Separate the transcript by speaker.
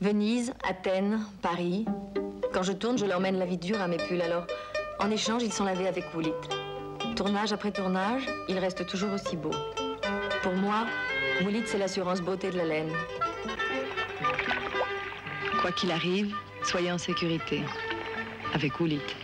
Speaker 1: Venise, Athènes, Paris. Quand je tourne, je leur mène la vie dure à mes pulls. Alors, en échange, ils sont lavés avec Woolit. Tournage après tournage, ils restent toujours aussi beaux. Pour moi, Woolit, c'est l'assurance beauté de la laine.
Speaker 2: Quoi qu'il arrive, soyez en sécurité avec Woolit.